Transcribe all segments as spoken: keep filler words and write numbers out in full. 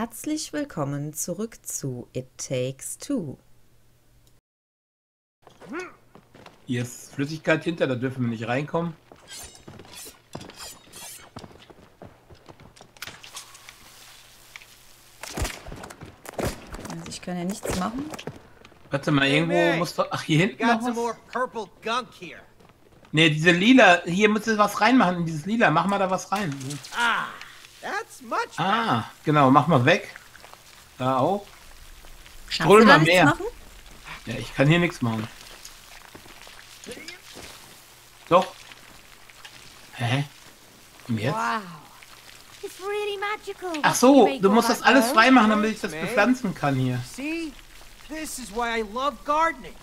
Herzlich willkommen zurück zu It Takes Two. Hier ist Flüssigkeit hinter, da dürfen wir nicht reinkommen. Also ich kann ja nichts machen. Warte mal, irgendwo muss doch... Ach, hier hinten noch was? purple gunk here. Ne, diese lila... Hier muss du was reinmachen, in dieses lila. Mach mal da was rein. Ah, that's much better. Ah, genau. Mach mal weg. Da auch. Kannst Ström du da mal nichts mehr. machen? Ja, ich kann hier nichts machen. Doch. Hä? Und jetzt? Wow. It's really magical. Ach so, du musst das alles freimachen, damit ich das bepflanzen kann hier. See? This is why I love gardening.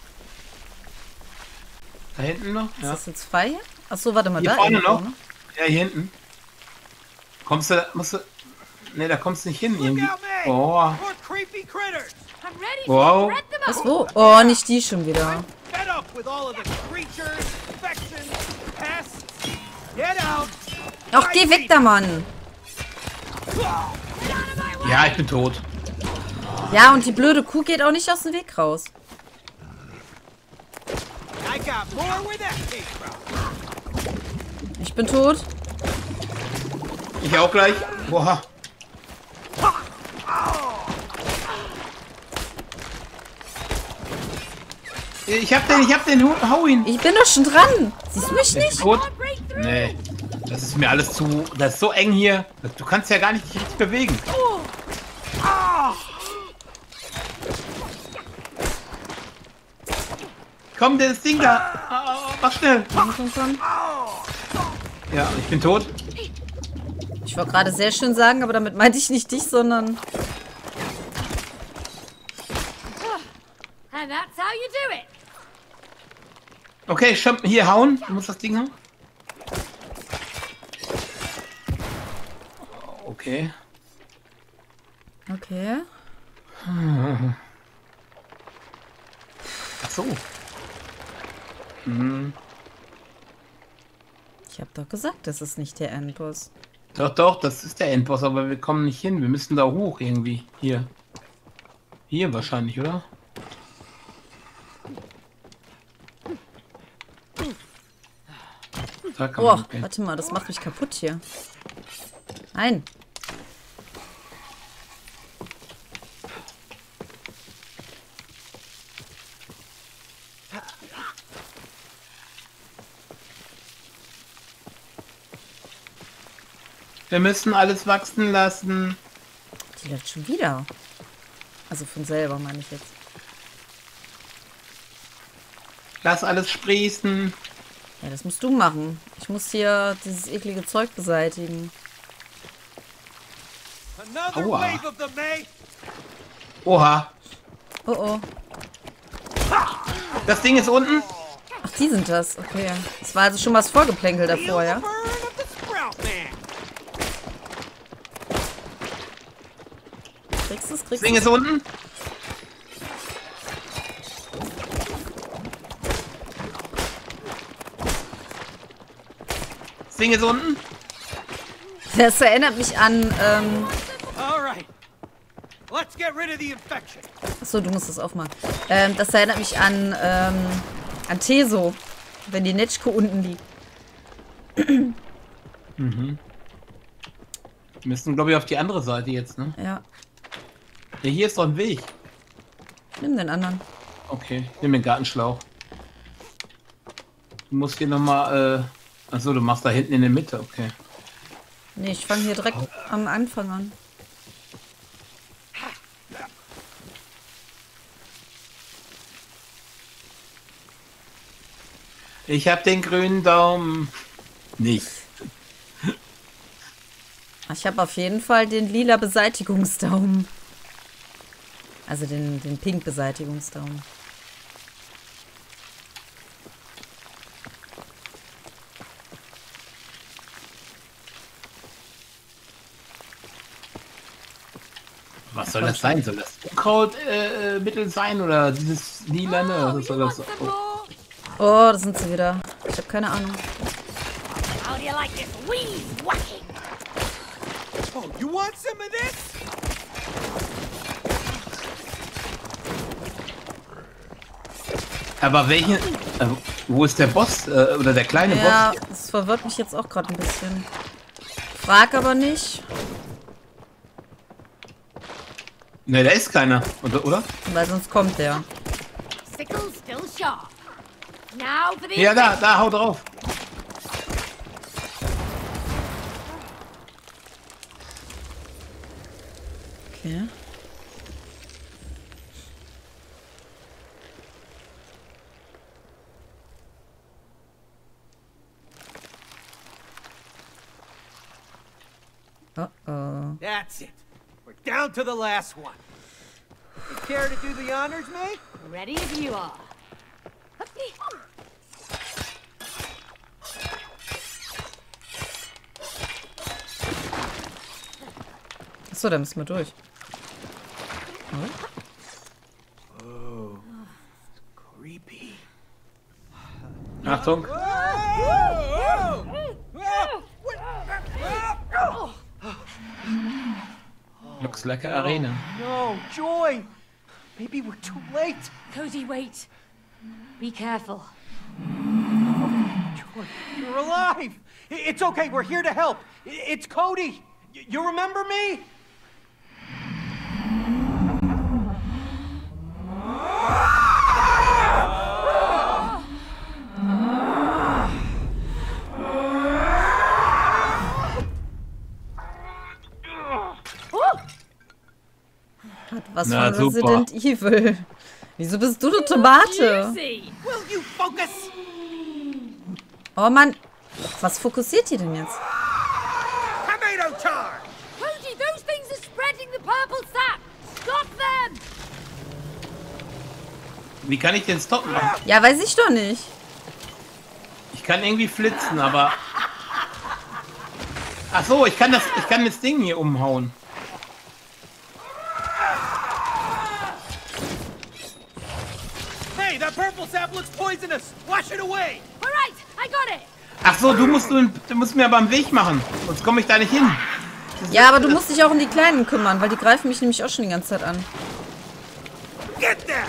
Da hinten noch? Ist Ja. das jetzt frei? Achso, warte mal, Hier da vorne irgendwo, noch? ne? Ja, hier hinten. Kommst du, musst du... Ne, da kommst du nicht hin Look irgendwie. out, me! Oh. More creepy critters. I'm ready Wow. to spread them Was, out. wo? Oh, nicht die schon wieder. Fed up with all of the creatures, infections, pests. Get out. Ach, geh weg da, Mann! Ja, ich bin tot. Ja, und die blöde Kuh geht auch nicht aus dem Weg raus. I got more where that came from. Ich bin tot. Ich auch gleich. Boah. Ich hab den, ich hab den, hau ihn. Ich bin doch schon dran. Siehst du mich Bist nicht? du tot? Nee. Das ist mir alles zu... Das ist so eng hier. Du kannst ja gar nicht dich richtig bewegen. Komm, das Ding da. Oh, mach schnell. Komm, komm, komm. Ja, ich bin tot. Ich wollte gerade sehr schön sagen, aber damit meinte ich nicht dich, sondern... And that's how you do it. Okay, schon hier hauen. Du musst das Ding hauen. Okay. Okay. Ach so. Hm. Ich habe doch gesagt, das ist nicht der Endboss. Doch, doch, das ist der Endboss, aber wir kommen nicht hin. Wir müssen da hoch irgendwie. Hier. Hier wahrscheinlich, oder? Da kann Oh, man okay. warte mal, das macht mich kaputt hier. Nein. Wir müssen alles wachsen lassen. Die läuft schon wieder. Also von selber, meine ich jetzt. Lass alles sprießen. Ja, das musst du machen. Ich muss hier dieses eklige Zeug beseitigen. Another Aua. wave of the May. Oha. Oh, oh. Das Ding ist unten. Ach, die sind das. Okay. Das war also schon was Vorgeplänkel davor, ja? Feel the burn of the Sprout Man. Kriegst du es? Das Kriegst Ding du ist unten. Das Ding ist unten. Das erinnert mich an, ähm... All right. Let's get rid of the infection. Achso, du musst das aufmachen. Ähm, das erinnert mich an, ähm... an Teso. Wenn die Netschko unten liegt. Mhm. Wir müssen, glaube ich, auf die andere Seite jetzt, ne? Ja. Ja, hier ist doch ein Weg. Nimm den anderen. Okay, ich nehme den Gartenschlauch. Du musst hier nochmal, äh... Achso, du machst da hinten in der Mitte, okay. Nee, ich fange hier direkt am Anfang an. Ich hab den grünen Daumen. Nicht. Ich habe auf jeden Fall den lila Beseitigungsdaumen. Also den, den pink Beseitigungsdaumen. Was soll das sein? Soll das Unkrautmittel äh, sein oder dieses lilane? Was soll das? Want some more? Oh, da sind sie wieder. Ich habe keine Ahnung. How do you like this weed whacking? Oh, you want some of this? Aber welchen... Äh, wo ist der Boss? Äh, oder der kleine Ja, Boss? das verwirrt mich jetzt auch gerade ein bisschen. Frag aber nicht, Ne, da ist keiner. Oder? oder? weil sonst kommt der. Sickle still sharp. Now for the Ja, da, da, hau drauf. Okay. Oh oh. That's it. We're down to the last one. You care to do the honors, mate? ready as you are. Achso, da müssen wir durch. Oh, creepy. Achtung. Looks like an arena. No, Joy! Maybe we're too late. Cody, wait. Be careful. Joy, you're alive! I- It's okay, we're here to help. I- It's Cody! Y- You remember me? Hat was Na, von super. Resident Evil. Wieso bist du eine Tomate? Juicy. Will you focus? Oh Mann. Was fokussiert ihr denn jetzt? Tomato charge! Cody, those things are spreading the purple sap. Stop them. Wie kann ich den stoppen? Ja, weiß ich doch nicht. Ich kann irgendwie flitzen, aber... Ach so, ich kann das, ich kann das Ding hier umhauen. Hey, that purple sap looks poisonous! Wash it away! All right, I got it. Ach so, du musst, du, du musst mir aber am Weg machen. Sonst komme ich da nicht hin. Ja, aber du musst dich auch um die Kleinen kümmern, weil die greifen mich nämlich auch schon die ganze Zeit an. Get down!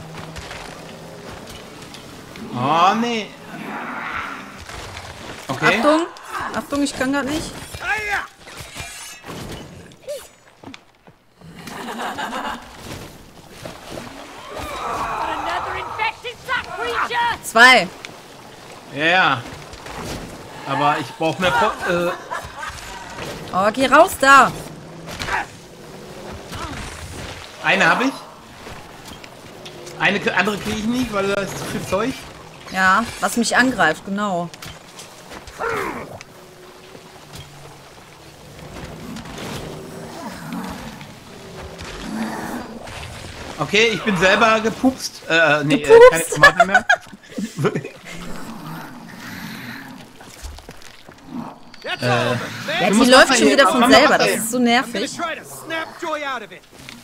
Oh, nee. Okay. Achtung. Achtung, ich kann gerade nicht. Hiya! Another infected sap creature. Zwei. Ja, ja. Aber ich brauche mehr... Po äh, Oh, geh raus da. eine habe ich. Eine andere kriege ich nicht, weil da ist zu viel Zeug. Ja, was mich angreift, genau. Okay, ich bin selber gepupst. Äh, nee, äh, Gepupst? keine Tomaten mehr. That's all of it. Ja, Thanks. die musst läuft Wasser schon hier, wieder komm, von mach selber. Wasser Das hier. ist so I'm gonna nervig. try to snap Joy out of it.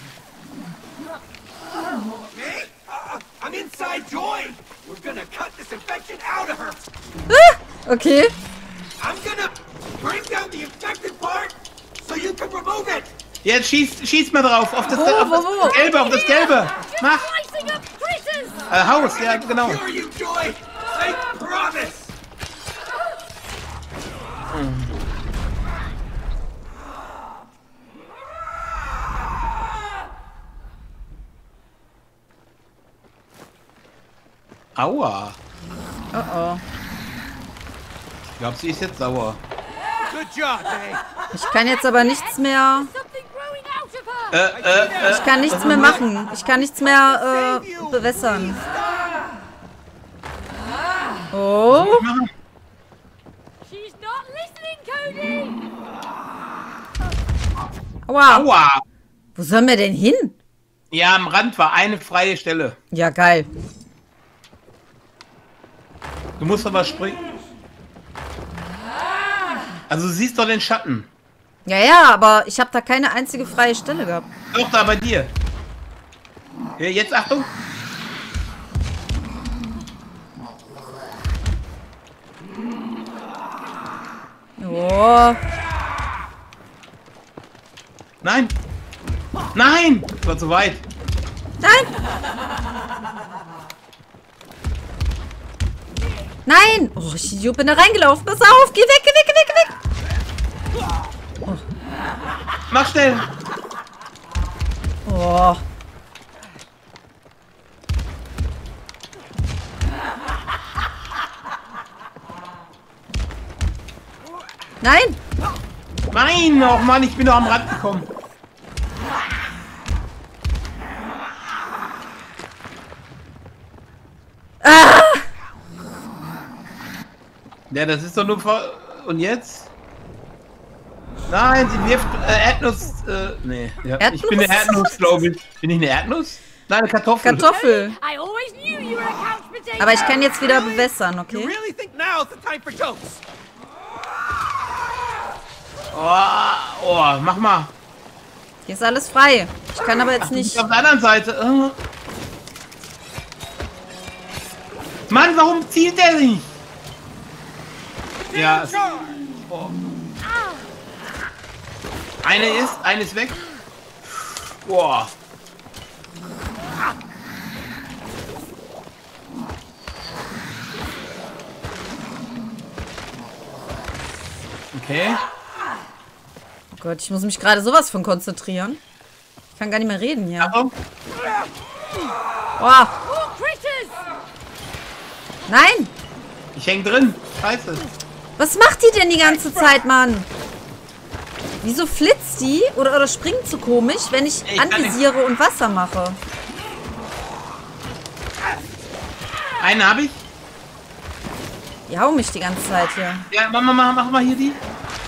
Me? Uh, I'm inside Joy. We're gonna cut this infection out of her. Okay. I'm gonna break down the infected part so you can remove it. Jetzt schieß, schieß mal drauf. Auf das, Wo, auf das wo, wo? Gelbe, auf das Gelbe. Mach. Slicing up critters. Äh, Haus, ja, genau. Cure you, Joy. I promise. Aua. Oh oh. Ich glaube, sie ist jetzt sauer. Good job, May. Ich kann jetzt aber nichts mehr. Something growing out of Äh, her. äh, äh. Ich kann nichts mehr machen. Ich kann nichts mehr äh, bewässern. Oh. She's not listening, Cody. Aua. Aua. Wo sollen wir denn hin? Ja, am Rand war eine freie Stelle. Ja, geil. Du musst aber springen. Also du siehst doch den Schatten. Ja, ja, aber ich habe da keine einzige freie Stelle gehabt. Doch, da bei dir. Ja, jetzt Achtung. Oh. Nein. Nein. Das war zu weit. Nein. Nein! Oh, ich Idiot, bin da reingelaufen. Pass auf! Geh weg, geh weg, geh weg, geh weg! Oh. Mach schnell! Oh. Nein! Nein! Oh Mann, ich bin doch am Rand gekommen. Ah! Ja, das ist doch nur... Ver Und jetzt? Nein, sie wirft äh, Erdnuss... Äh, nee. Ja. Erdnuss? Ich bin eine Erdnuss, glaube ich. Bin ich eine Erdnuss? Nein, eine Kartoffel. Kartoffel. I always knew you were a couch potato. Aber ich kann jetzt wieder bewässern, You okay? really think now's the time for jokes? Oh, oh, mach mal. Hier ist alles frei. Ich kann aber jetzt nicht... Auf der anderen Seite. Äh. Mann, warum zielt der nicht? Ja. es- Oh. Eine ist, eine ist weg. Boah. Okay. Oh Gott, ich muss mich gerade sowas von konzentrieren. Ich kann gar nicht mehr reden hier. Achtung. Oh, More critters! nein! Ich häng drin. Scheiße. Was macht die denn die ganze Zeit, Mann? Wieso flitzt die oder, oder springt so komisch, wenn ich Ich kann nicht- anvisiere und Wasser mache? Eine habe ich. Die hauen mich die ganze Zeit hier. Ja, mach mal, mach, mach mal hier die.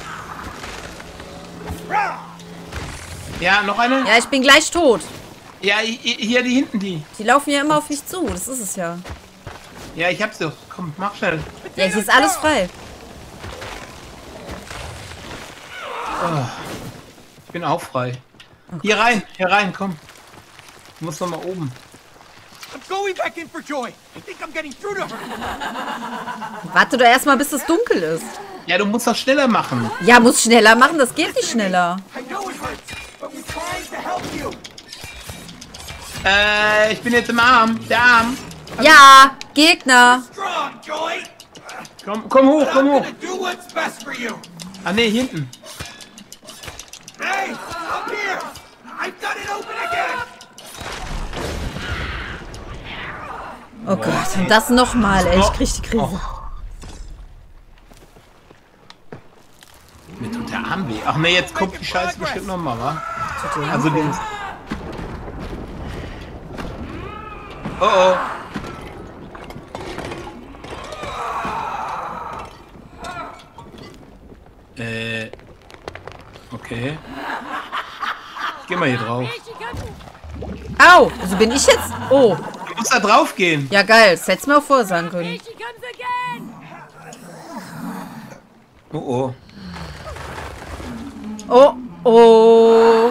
Ja, noch eine. Ja, ich bin gleich tot. Ja, hi- hi- hier die hinten die. Die laufen ja immer auf mich zu. Das ist es ja. Ja, ich hab's doch. Komm, mach schnell. Ja, hier ist alles frei. Ich bin auch frei. Hier rein, hier rein, komm. Du musst noch mal oben. I'm going back in for Joy. I think I'm getting through to her. Warte doch erstmal, bis es dunkel ist. Ja, du musst das schneller machen. Ja, muss schneller machen. Das geht nicht schneller. I know it hurts, but we're trying to help you. Äh, ich bin jetzt im Arm. Der Arm. Ja, Gegner. Strong, Joy. Komm, komm hoch, komm I'm hoch. gonna do what's best for you. Ah, nee, hinten. Hey, up here. I've done it open again. Oh Gott, und das nochmal, ey. Ich krieg die Krise. Oh. Mir tut der Arm weh. Ach nee, jetzt kommt die Scheiße bestimmt nochmal, wa? Also den. Oh oh. Äh. Okay. Ich geh mal hier drauf. Here she comes. Au, so bin ich jetzt? Oh, Du musst da drauf gehen. ja geil. Das hättest du mir auch vorher sagen Here können. she comes again. Oh oh. Oh, oh.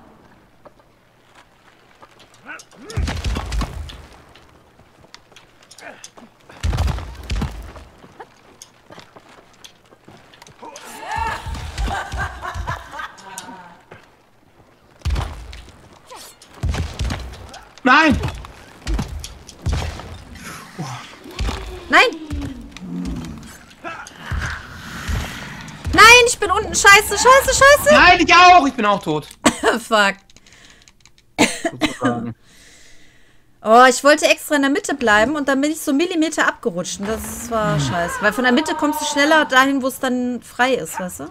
Nein! Nein! Nein, ich bin unten. Scheiße, scheiße, scheiße. Nein, ich auch! Ich bin auch tot. Fuck. Sozusagen. Oh, ich wollte extra in der Mitte bleiben und dann bin ich so Millimeter abgerutscht. Und das war scheiße. Weil von der Mitte kommst du schneller dahin, wo es dann frei ist, weißt du?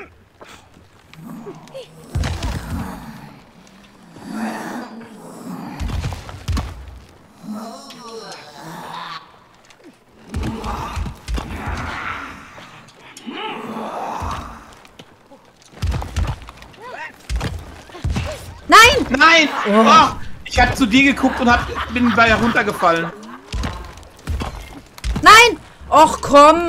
Nein! Nein! Oh, ich hab zu dir geguckt und hab, bin bei runtergefallen. Nein! Och komm!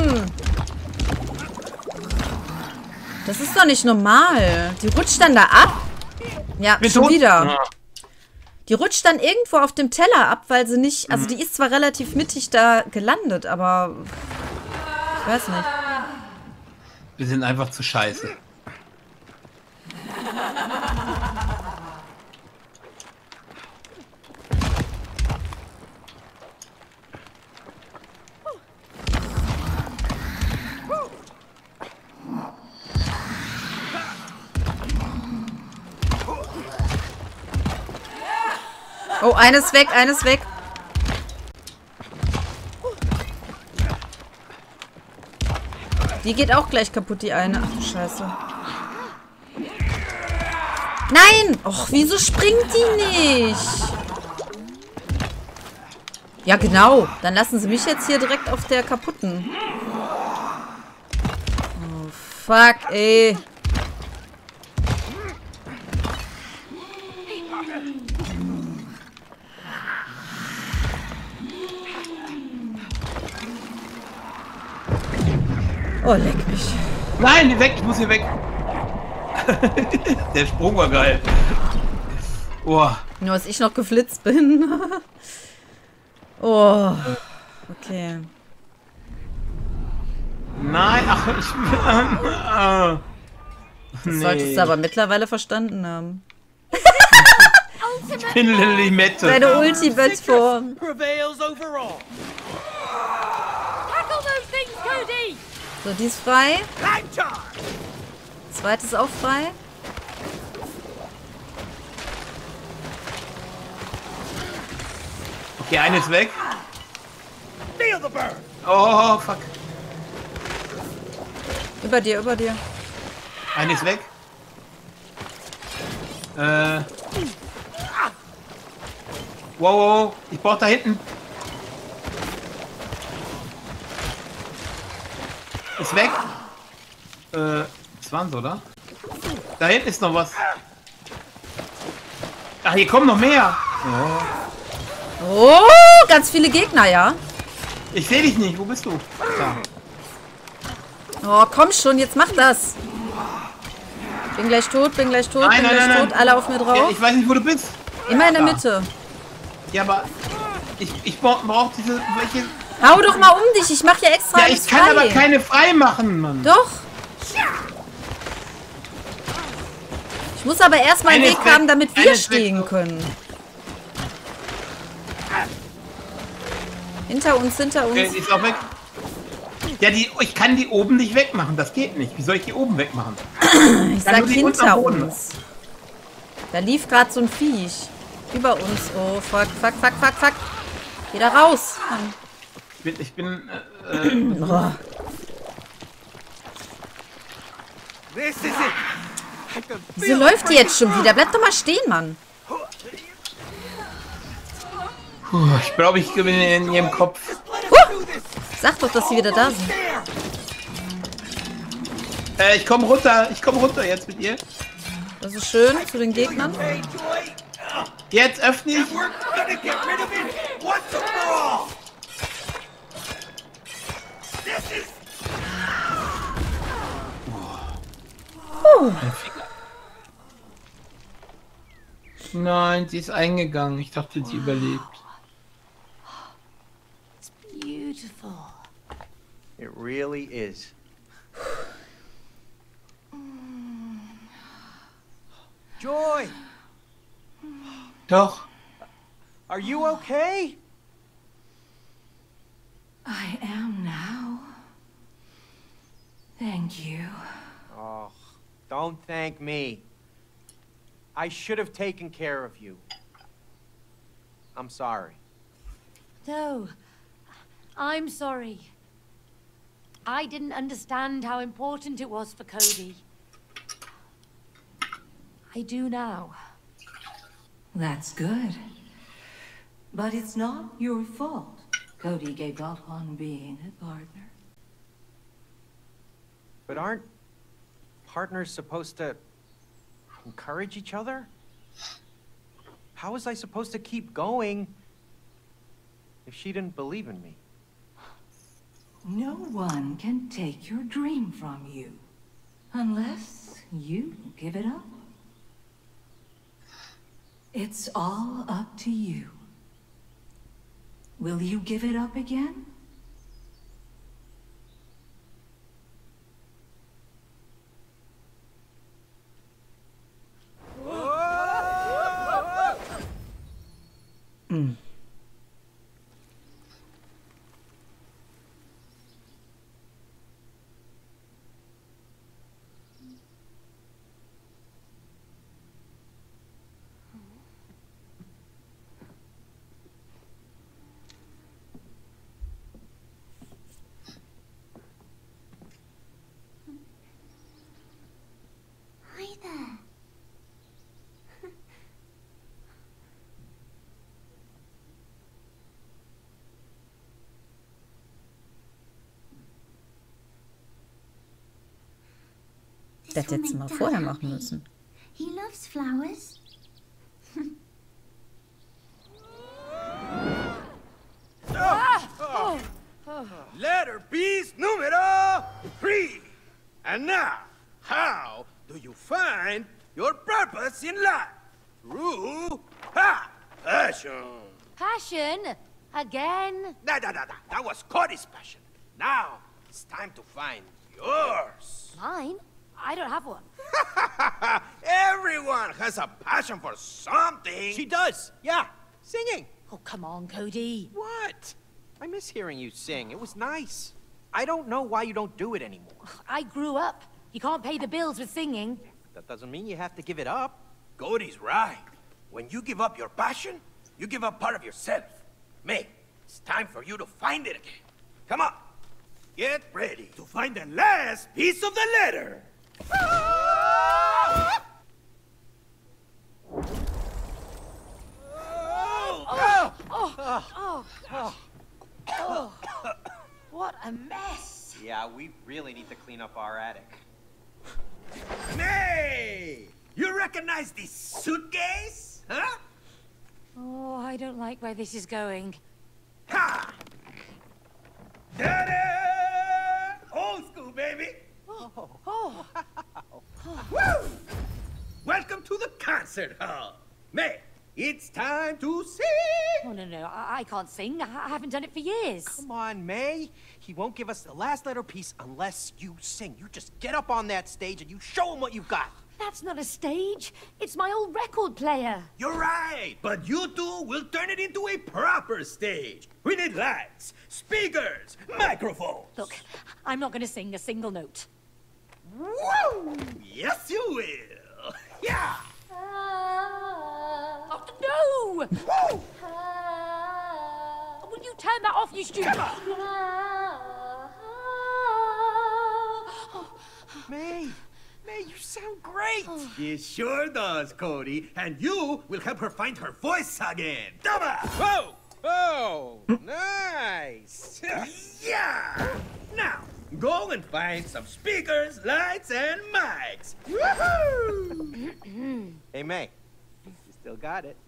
Das ist doch nicht normal. Die rutscht dann da ab. Ja, Bin schon tot. wieder. Ja. Die rutscht dann irgendwo auf dem Teller ab, weil sie nicht... Also die ist zwar relativ mittig da gelandet, aber... Ich weiß nicht. Wir sind einfach zu scheiße. Oh, eines weg, eines weg. Die geht auch gleich kaputt, die eine. Ach du Scheiße. Nein! Och, wieso springt die nicht? Ja, genau. Dann lassen sie mich jetzt hier direkt auf der kaputten. Oh, fuck, ey. Oh, leck mich. Nein, die weg, ich muss hier weg. Der Sprung war geil. Oh. Nur, dass ich noch geflitzt bin. Oh. Okay. Nein, ach, ich... Äh, Das nee. solltest du aber mittlerweile verstanden haben. Ich bin Limette. Deine Ultimate-Form. Prevails overall. Tackle those things, Cody! So, die ist frei. Hang time. Zweite ist auch frei. Okay, eine ist weg. Feel the burn. Oh, fuck. Über dir, über dir. Eine ist weg. Äh. Wow, wow, ich brauch da hinten. Ist weg. Äh, das waren's, oder? Da hinten ist noch was. Ach, hier kommen noch mehr. Oh. Oh, ganz viele Gegner, ja. Ich sehe dich nicht. Wo bist du? Da. Oh, komm schon, jetzt mach das. Bin gleich tot, bin gleich tot, Nein, bin nein, gleich nein, tot. nein. Alle auf mir Ja, drauf. ich weiß nicht, wo du bist. Immer in der Da. Mitte. Ja, aber ich, ich brauche brauch diese welche. Hau doch mal um dich, ich mach ja extra Ja, alles ich kann frei. aber keine frei machen, Mann. Doch. Ich muss aber erstmal einen Eine Weg ist weg, haben, damit eine wir ist weg. stehen können. Hinter uns, hinter Okay, uns. die ist auch weg. Ja, die, ich kann die oben nicht wegmachen. Das geht nicht. Wie soll ich die oben wegmachen? Ich Kann sag nur die unten hinter am Boden. uns. Da lief gerade so ein Viech. Über uns. Oh, fuck, fuck, fuck, fuck, fuck. Geh da raus. Mann. Ich bin, ich bin äh, äh, Oh. This is it. I can Wieso feel läuft die jetzt schon wieder? Bleib doch mal stehen, Mann. puh, ich glaube, ich bin in ihrem Kopf. Sag doch, dass sie wieder da sind. Äh, ich komme runter. Ich komme runter jetzt mit ihr. Das ist schön zu den Gegnern. Hey, Joy. Jetzt öffne ich. We're gonna get rid of it once and for all. This is Nein, sie ist eingegangen. Ich dachte, sie überlebt. It's beautiful. It really is. Joy, Doch. are you okay? I am now. Thank you. Oh, don't thank me. I should have taken care of you. I'm sorry. No, I'm sorry. I didn't understand how important it was for Cody. I do now. That's good. But it's not your fault. Cody gave up on being a partner. But aren't partners supposed to encourage each other? How was I supposed to keep going if she didn't believe in me? No one can take your dream from you. Unless you give it up. It's all up to you. Will you give it up again? Das hättest du mal vorher machen müssen. He loves flowers. Letter piece numero three. And now, how do you find your purpose in life? Through ha, passion. Passion? Again? Da, da, da, da. That was Cody's passion. Now, it's time to find yours. Mine? I don't have one. Everyone has a passion for something. She does, yeah. Singing. Oh, come on, Cody. What? I miss hearing you sing. It was nice. I don't know why you don't do it anymore. I grew up. You can't pay the bills with singing. That doesn't mean you have to give it up. Cody's right. When you give up your passion, you give up part of yourself. May, it's time for you to find it again. Come on. Get ready to find the last piece of the letter. Ah! Oh, oh, oh, oh. What a mess. Yeah, we really need to clean up our attic. May! You recognize this suitcase? Huh? Oh, I don't like where this is going. Ha! Ta-da! Old school, baby! Oh, oh. Woo! Welcome to the concert hall. May, it's time to sing! Oh, no, no, I, I can't sing. I, I haven't done it for years. Come on, May. He won't give us the last letter piece unless you sing. You just get up on that stage and you show him what you've got. That's not a stage. It's my old record player. You're right, but you two will turn it into a proper stage. We need lights, speakers, microphones. Look, I'm not going to sing a single note. Woo! Yes, you will. Yeah. Oh, no! Woo! Will you turn that off, you stupid? May, May, you sound great. It sure does, Cody. And you will help her find her voice again. Toma! Whoa! Oh, nice. Yeah! Now, go and find some speakers, lights, and mics. Woohoo! Hey, May, you still got it.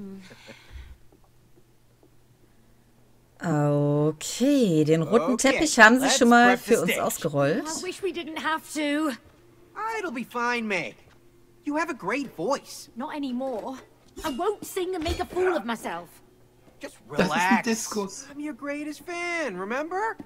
Okay, den roten Okay, Teppich haben sie let's schon mal prep the für uns stage. ausgerollt. I wish we didn't have to. It'll be fine, May. You have a great voice. Not anymore. I won't sing and make a fool of myself. Just Das ist ein relax. Diskus. I'm your greatest fan, remember?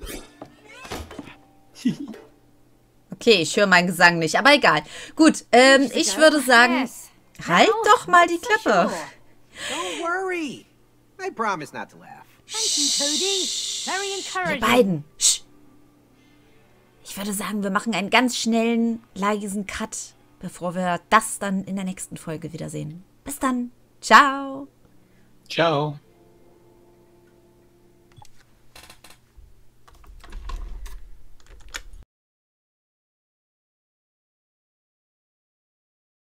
Okay, ich höre meinen Gesang nicht, aber egal. Gut, ähm, ich würde sagen, Yes. halt Now, doch mal die for Klappe. sure. Don't worry. I promise not to laugh. Thank you, Cody. Very Ihr encouraging. beiden. Sch. Ich würde sagen, wir machen einen ganz schnellen, leisen Cut, bevor wir das dann in der nächsten Folge wiedersehen. Bis dann. Ciao. Ciao.